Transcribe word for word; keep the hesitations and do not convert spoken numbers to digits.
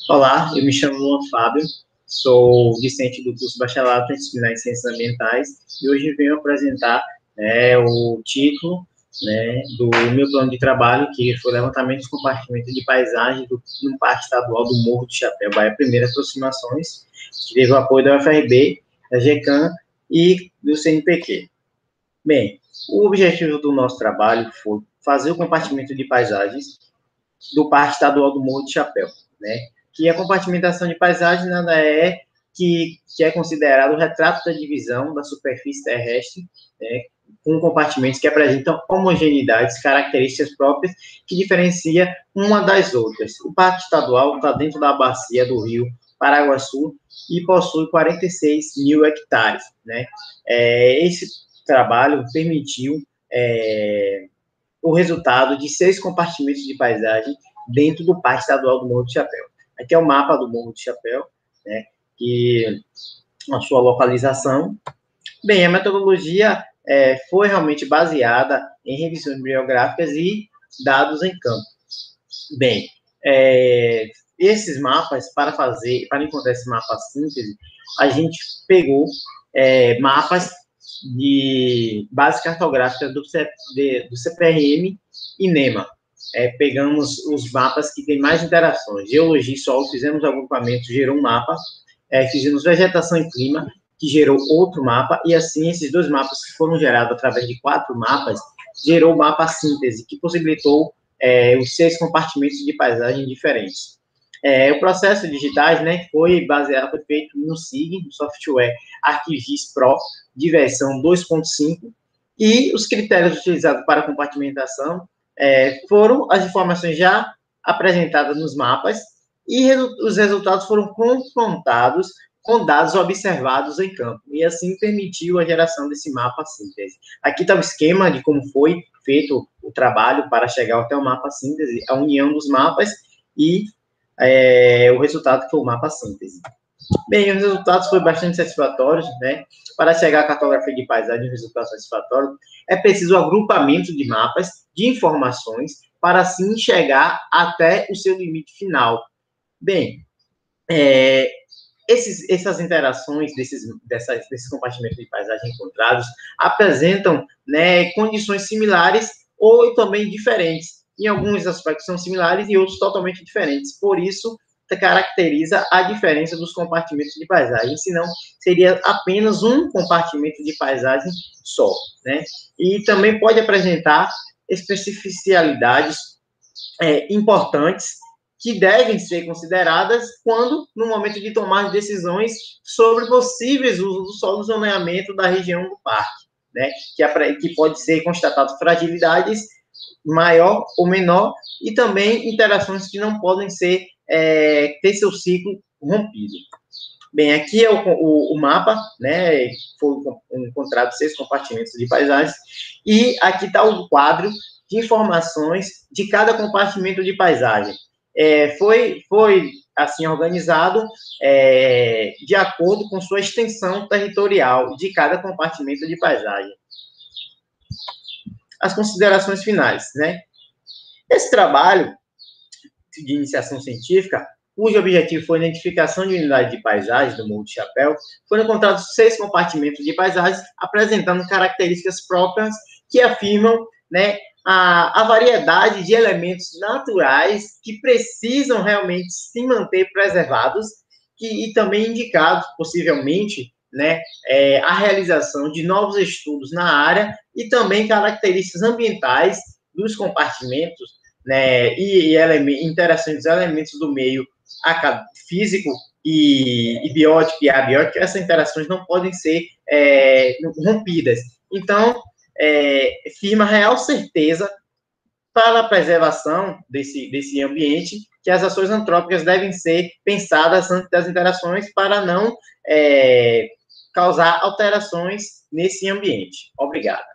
Olá, eu me chamo Luan Fábio, sou discente do curso Bacharelado em Disciplinar em Ciências Ambientais e hoje venho apresentar né, o título né, do meu plano de trabalho, que foi levantamento dos compartimentos de paisagem do, no Parque Estadual do Morro do Chapéu, Bahia Primeira Aproximações, que teve o apoio da U F R B, da GECAM e do C N P Q. Bem, o objetivo do nosso trabalho foi fazer o compartimento de paisagens do Parque Estadual do Morro do Chapéu, né? Que a compartimentação de paisagem nada é que, que é considerado o retrato da divisão da superfície terrestre, né? Com compartimentos que apresentam homogeneidades, características próprias que diferencia uma das outras. O Parque Estadual está dentro da bacia do Rio Paraguaçu e possui quarenta e seis mil hectares, né? É, esse trabalho permitiu é, o resultado de seis compartimentos de paisagem dentro do Parque Estadual do Morro do Chapéu. Aqui é o mapa do Morro do Chapéu, né, que a sua localização. Bem, a metodologia é, foi realmente baseada em revisões bibliográficas e dados em campo. Bem, é, esses mapas, para fazer, para encontrar esse mapa síntese, a gente pegou é, mapas de base cartográfica do, C, de, do C P R M e NEMA. É, pegamos os mapas que têm mais interações. Geologia e solo, fizemos agrupamento, gerou um mapa. É, fizemos vegetação e clima, que gerou outro mapa. E assim, esses dois mapas que foram gerados através de quatro mapas, gerou o mapa síntese, que possibilitou é, os seis compartimentos de paisagem diferentes. É, o processo digitais, né, foi baseado, foi feito no S I G, no software ArcGIS Pro, de versão dois ponto cinco, e os critérios utilizados para compartimentação é, foram as informações já apresentadas nos mapas, e resu os resultados foram confrontados com dados observados em campo, e assim permitiu a geração desse mapa síntese. Aqui está o esquema de como foi feito o trabalho para chegar até o mapa síntese, a união dos mapas e é, o resultado que foi o mapa síntese. Bem, os resultados foram bastante satisfatórios, né? Para chegar à cartografia de paisagem, um resultado satisfatório, é preciso agrupamento de mapas, de informações, para assim chegar até o seu limite final. Bem, é, esses, essas interações desses, dessas, desses compartimentos de paisagem encontrados apresentam né, condições similares ou também diferentes. Em alguns aspectos são similares e outros totalmente diferentes. Por isso, caracteriza a diferença dos compartimentos de paisagem, senão seria apenas um compartimento de paisagem só, né? E também pode apresentar especificidades é, importantes que devem ser consideradas quando, no momento de tomar decisões sobre possíveis usos do solo do zoneamento da região do parque, né? Que, que pode ser constatado fragilidades maior ou menor e também interações que não podem ser é, ter seu ciclo rompido. Bem, aqui é o, o, o mapa, né? Foi encontrado seis compartimentos de paisagens e aqui está o quadro de informações de cada compartimento de paisagem. É, foi, foi assim organizado é, de acordo com sua extensão territorial de cada compartimento de paisagem. As considerações finais, né? Esse trabalho de iniciação científica, cujo objetivo foi a identificação de unidade de paisagem do Morro do Chapéu, foram encontrados seis compartimentos de paisagens apresentando características próprias que afirmam né, a, a variedade de elementos naturais que precisam realmente se manter preservados que, e também indicados, possivelmente, né, é, a realização de novos estudos na área e também características ambientais dos compartimentos né, e, e interações dos elementos do meio físico e, e biótico e abiótico, essas interações não podem ser é, rompidas. Então, é, firma real certeza para a preservação desse, desse ambiente que as ações antrópicas devem ser pensadas antes das interações para não é, causar alterações nesse ambiente. Obrigado.